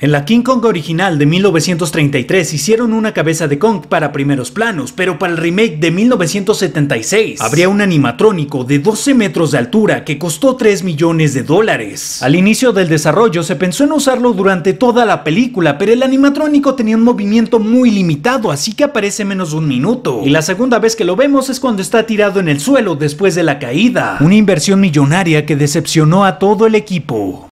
En la King Kong original de 1933 hicieron una cabeza de Kong para primeros planos, pero para el remake de 1976 habría un animatrónico de 12 metros de altura que costó $3 millones. Al inicio del desarrollo se pensó en usarlo durante toda la película, pero el animatrónico tenía un movimiento muy limitado, así que aparece menos de un minuto. Y la segunda vez que lo vemos es cuando está tirado en el suelo después de la caída. Una inversión millonaria que decepcionó a todo el equipo.